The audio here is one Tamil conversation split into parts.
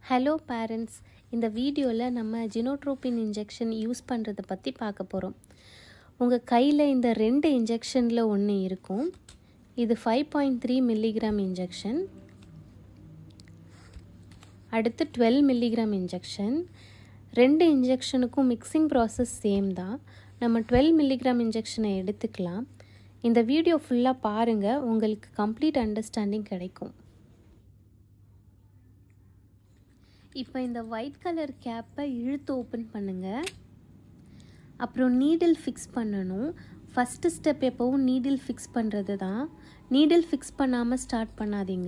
ஹலோ பேரண்ட்ஸ், இந்த வீடியோவில் நம்ம ஜினோட்ரோபின் இன்ஜெக்ஷன் யூஸ் பண்ணுறதை பற்றி பார்க்க போகிறோம். உங்கள் கையில் இந்த 2 இன்ஜெக்ஷனில் ஒன்று இருக்கும். இது 5.3 மில்லிகிராம் இன்ஜெக்ஷன், அடுத்து 12 மில்லிகிராம் இன்ஜெக்ஷன். 2 இன்ஜெக்ஷனுக்கும் மிக்சிங் ப்ராசஸ் சேம் தான். நம்ம 12 மில்லிகிராம் இன்ஜெக்ஷனை எடுத்துக்கலாம். இந்த வீடியோ ஃபுல்லாக பாருங்கள், உங்களுக்கு கம்ப்ளீட் அண்டர்ஸ்டாண்டிங் கிடைக்கும். இப்போ இந்த ஒயிட் கலர் கேப்பை இழுத்து ஓப்பன் பண்ணுங்கள். அப்புறம் நீடில் ஃபிக்ஸ் பண்ணணும். ஃபஸ்ட்டு ஸ்டெப் எப்போவும் நீடில் ஃபிக்ஸ் பண்ணுறது தான். நீடில் ஃபிக்ஸ் பண்ணாமல் ஸ்டார்ட் பண்ணாதீங்க.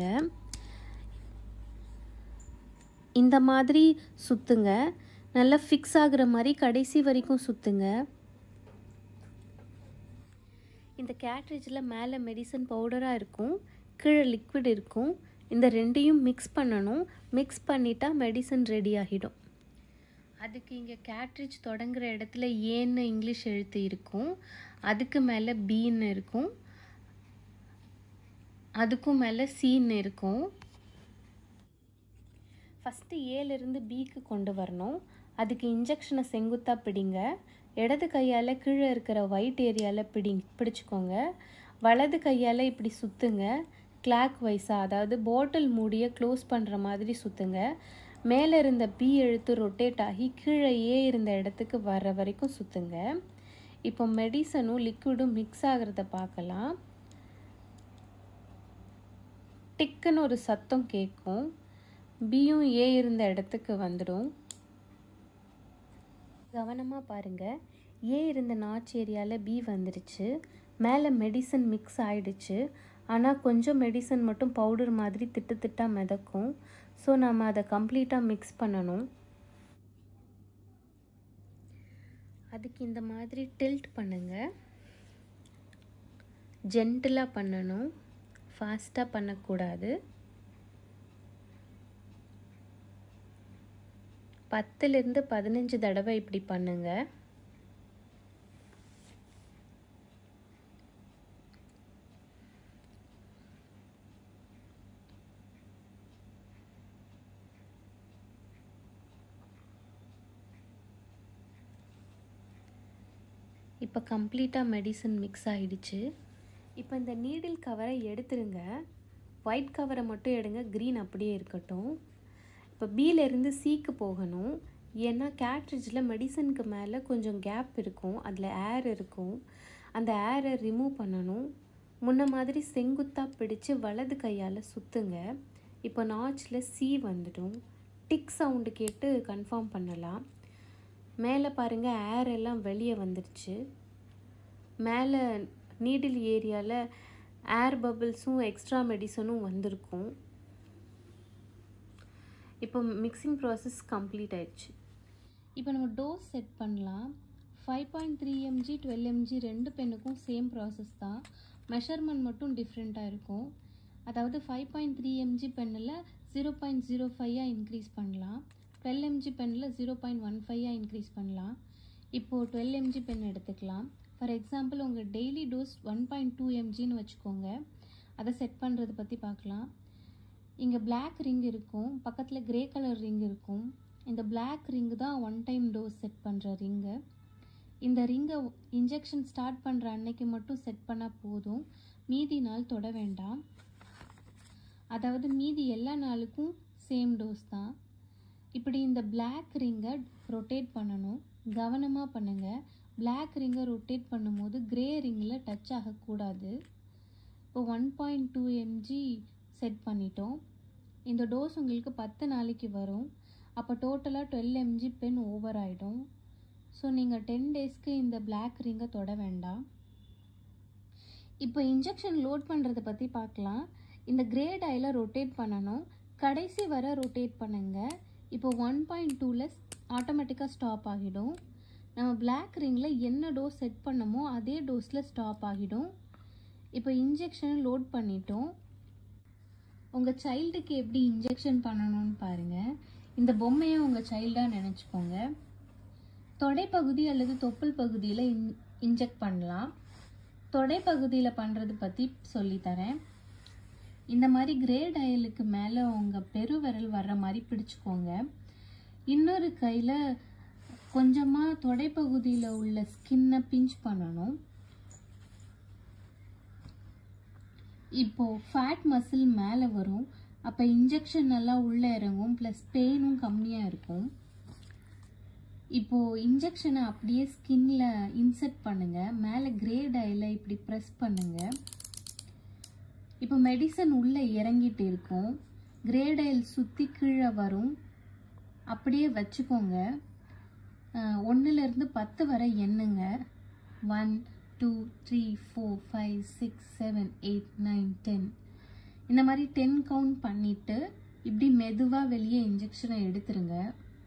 இந்த மாதிரி சுற்றுங்க. நல்லா ஃபிக்ஸ் ஆகுற மாதிரி கடைசி வரைக்கும் சுற்றுங்க. இந்த கேட்ரேஜில் மேலே மெடிசன் பவுடராக இருக்கும், கீழே லிக்விட் இருக்கும். இந்த ரெண்டையும் மிக்ஸ் பண்ணணும். மிக்ஸ் பண்ணிட்டா மெடிசன் ரெடி ஆகிடும். அதுக்கு இங்கே கேட்ரேஜ் தொடங்குற இடத்துல ஏன்னு இங்கிலீஷ் எழுத்து இருக்கும், அதுக்கு மேலே பின்னு இருக்கும், அதுக்கும் மேலே சின்னு இருக்கும். ஃபஸ்ட்டு ஏலேருந்து பிக்கு கொண்டு வரணும். அதுக்கு இன்ஜெக்ஷனை செங்குத்தாக பிடிங்க. இடது கையால் கீழே இருக்கிற ஒயிட் ஏரியாவில் பிடிச்சிக்கோங்க. வலது கையால் இப்படி சுற்றுங்க. கிளாக் வைஸாக, அதாவது பாட்டில் மூடியை க்ளோஸ் பண்ணுற மாதிரி சுற்றுங்க. மேலே இருந்த பி எழுத்து ரொட்டேட் ஆகி கீழே ஏ இருந்த இடத்துக்கு வர்ற வரைக்கும் சுற்றுங்க. இப்போ மெடிசனும் லிக்விடும் மிக்ஸ் ஆகிறத பார்க்கலாம். டிக்குன்னு ஒரு சத்தம் கேட்கும். பியும் ஏ இருந்த இடத்துக்கு வந்துடும். கவனமாக பாருங்கள். ஏ இருந்த நாச் ஏரியாவில் பி வந்துடுச்சு. மேலே மெடிசன் மிக்ஸ் ஆகிடுச்சு. ஆனால் கொஞ்சம் மெடிசன் மட்டும் பவுடர் மாதிரி திட்டு திட்டாக மிதக்கும். ஸோ நம்ம அதை கம்ப்ளீட்டாக மிக்ஸ் பண்ணணும். அதுக்கு இந்த மாதிரி டில்ட் பண்ணுங்கள். ஜென்டிலாக பண்ணணும், ஃபாஸ்ட்டாக பண்ணக்கூடாது. 10லேருந்து 15 தடவை இப்படி பண்ணுங்கள். இப்போ கம்ப்ளீட்டாக மெடிசன் மிக்ஸ் ஆகிடுச்சு. இப்போ இந்த நீடில் கவரை எடுத்துருங்க. ஒயிட் கவரை மட்டும் எடுங்க, க்ரீன் அப்படியே இருக்கட்டும். இப்போ பியிலேருந்து சிக்கு போகணும். ஏன்னா கேட்ரேஜில் மெடிசனுக்கு மேலே கொஞ்சம் கேப் இருக்கும், அதில் ஏர் இருக்கும். அந்த ஏரை ரிமூவ் பண்ணணும். முன்ன மாதிரி செங்குத்தாக பிடிச்சி வலது கையால் சுற்றுங்க. இப்போ நாச்சில் சி வந்துடும். டிக் சவுண்டு கேட்டு கன்ஃபார்ம் பண்ணலாம். மேலே பாருங்கள், ஏர் எல்லாம் வெளியே வந்துடுச்சு. மேலே நீடில் ஏரியாவில் ஏர் பபிள்ஸும் எக்ஸ்ட்ரா மெடிசனும் வந்திருக்கும். இப்போ மிக்சிங் ப்ராசஸ் கம்ப்ளீட் ஆயிடுச்சு. இப்போ நம்ம டோஸ் செட் பண்ணலாம். 5.3 mg 12 mg 2 பென்னுக்கும் சேம் ப்ராசஸ் தான். மெஷர்மெண்ட் மட்டும் டிஃப்ரெண்ட்டாக இருக்கும். அதாவது 5.3 mg பென்னில் 0.05 இன்க்ரீஸ் பண்ணலாம். 12 mg பென்னில் 0.15 இன்க்ரீஸ் பண்ணலாம். இப்போது 12 mg பென் எடுத்துக்கலாம். ஃபார் எக்ஸாம்பிள் உங்கள் டெய்லி டோஸ் 1.2 mgன்னு வச்சுக்கோங்க. அதை செட் பண்ணுறது பற்றி பார்க்கலாம். இங்கே பிளாக் ரிங் இருக்கும், பக்கத்தில் கிரே கலர் ரிங் இருக்கும். இந்த பிளாக் ரிங்கு தான் 1 டைம் டோஸ் செட் பண்ணுற ரிங்கு. இந்த ரிங்கை இன்ஜெக்ஷன் ஸ்டார்ட் பண்ணுற அன்னைக்கு மட்டும் செட் பண்ணால் போதும், மீதி நாள் தொட வேண்டாம். அதாவது மீதி எல்லா நாளுக்கும் சேம் டோஸ் தான். இப்படி இந்த பிளாக் ரிங்கை ரொட்டேட் பண்ணணும். கவனமாக பண்ணுங்கள். பிளாக் ரிங்கை ரொட்டேட் பண்ணும்போது கிரே ரிங்கில் டச் ஆகக்கூடாது. இப்போ 1.2 mg செட் பண்ணிட்டோம். இந்த டோஸ் உங்களுக்கு 10 நாளைக்கு வரும். அப்போ டோட்டலாக 12 mg பென் ஓவர் ஆகிடும். ஸோ நீங்கள் 10 டேஸ்க்கு இந்த பிளாக் ரிங்கை தொட வேண்டாம். இப்போ இன்ஜெக்ஷன் லோட் பண்ணுறதை பற்றி பார்க்கலாம். இந்த கிரே டயலை ரொட்டேட் பண்ணணும். கடைசி வர ரொட்டேட் பண்ணுங்கள். இப்போ 1.2ல் ஆட்டோமேட்டிக்காக ஸ்டாப் ஆகிடும். நம்ம பிளாக் ரிங்கில் என்ன டோஸ் செட் பண்ணமோ அதே டோஸில் ஸ்டாப் ஆகிடும். இப்போ இன்ஜெக்ஷனை லோட் பண்ணிட்டோம். உங்கள் சைல்டுக்கு எப்படி இன்ஜெக்ஷன் பண்ணணும்னு பாருங்கள். இந்த பொம்மையை உங்கள் சைல்டாக நினச்சிக்கோங்க. தொடைப்பகுதி அல்லது தொப்புள் பகுதியில் இன்ஜெக்ட் பண்ணலாம். தொடைப்பகுதியில் பண்ணுறது பற்றி சொல்லித்தரேன். இந்த மாதிரி கிரேட் ஆயிலுக்கு மேலே உங்கள் பெருவிரல் வர்ற மாதிரி பிடிச்சிக்கோங்க. இன்னொரு கையில் கொஞ்சமாக தொடைப்பகுதியில் உள்ள ஸ்கின்னை பிஞ்ச் பண்ணணும். இப்போது ஃபேட் மசில் மேலே வரும். அப்போ இன்ஜெக்ஷன் நல்லா உள்ளே இறங்கும், ப்ளஸ் பெயினும் கம்மியாக இருக்கும். இப்போது இன்ஜெக்ஷனை அப்படியே ஸ்கின்ல இன்செர்ட் பண்ணுங்கள். மேலே கிரேட் ஆயில இப்படி ப்ரெஸ் பண்ணுங்கள். இப்போ மெடிசன் உள்ளே இறங்கிட்டு இருக்கும். கிரேட் ஆயில் சுற்றி கீழே வரும். அப்படியே வச்சுக்கோங்க. 1லேருந்து 10 வரை எண்ணுங்க. 1 2 3 4 5 6 7 8 9 10. இந்த மாதிரி 10 கவுண்ட் பண்ணிவிட்டு இப்படி மெதுவாக வெளியே இன்ஜெக்ஷனை எடுத்துருங்க.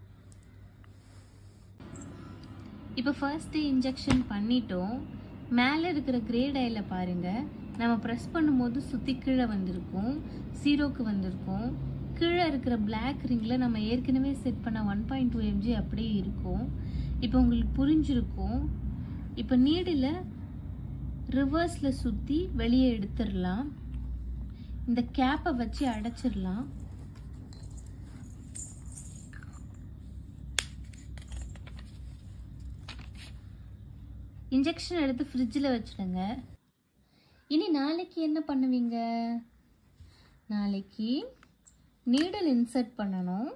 இப்போ ஃபர்ஸ்ட் டே இன்ஜெக்ஷன் பண்ணிட்டோம். மேலே இருக்கிற கிரேட் ஆயில பாருங்கள். நம்ம ப்ரெஸ் பண்ணும்போது சுற்றி கீழே வந்திருக்கும், 0க்கு வந்திருக்கும். கீழே இருக்கிற பிளாக் ரிங்கில் நம்ம ஏற்கனவே செட் பண்ண 1.2 mg அப்படியே இருக்கும். இப்போ உங்களுக்கு புரிஞ்சிருக்கும். இப்போ நீடில் ரிவர்ஸில் சுற்றி வெளியே எடுத்துடலாம். இந்த கேப்பை வச்சு அடைச்சிடலாம். இன்ஜெக்ஷன் எடுத்து ஃப்ரிட்ஜில் வச்சுடுங்க. இனி நாளைக்கு என்ன பண்ணுவீங்க? நாளைக்கு நீடல் இன்சர்ட் பண்ணணும்.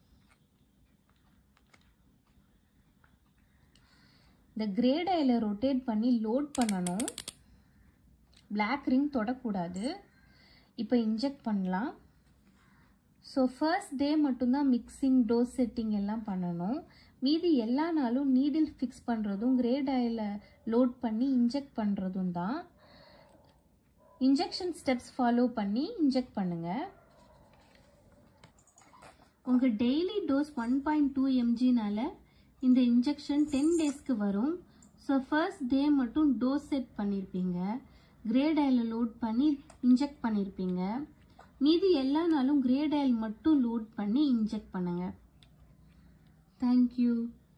இந்த கிரேட் ஆயில ரொட்டேட் பண்ணி லோட் பண்ணணும். பிளாக் ரிங் தொடக்கூடாது. இப்போ இன்ஜெக்ட் பண்ணலாம். ஸோ ஃபர்ஸ்ட் டே மட்டும்தான் மிக்சிங், டோஸ் செட்டிங் எல்லாம் பண்ணணும். மீதி எல்லா நாளும் நீடில் ஃபிக்ஸ் பண்ணுறதும் கிரேட் ஆயில லோட் பண்ணி இன்ஜெக்ட் பண்ணுறதும் தான். இன்ஜெக்ஷன் ஸ்டெப்ஸ் ஃபாலோ பண்ணி இன்ஜெக்ட் பண்ணுங்கள். உங்கள் டெய்லி டோஸ் 1.2 mgனால இந்த இன்ஜெக்ஷன் 10 டேஸ்க்கு வரும். ஸோ ஃபர்ஸ்ட் டே மட்டும் டோஸ் செட் பண்ணியிருப்பீங்க, கிரேட் ஆயில லோட் பண்ணி இன்ஜெக்ட் பண்ணியிருப்பீங்க. மீதி எல்லா நாளும் கிரேட் ஆயில் மட்டும் லோட் பண்ணி இன்ஜெக்ட் பண்ணுங்கள். தேங்க்யூ.